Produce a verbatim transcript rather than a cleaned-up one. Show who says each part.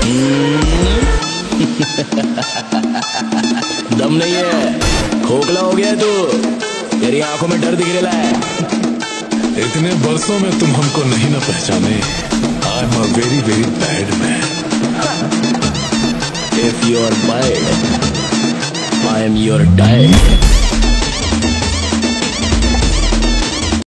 Speaker 1: दम नहीं है, खोखला हो गया तू, तेरी आंखों में डर दिख रहा है।
Speaker 2: इतने बरसों में तुम हमको नहीं ना पहचाने। I am a very very bad man.
Speaker 1: If you are bad, I am your dad.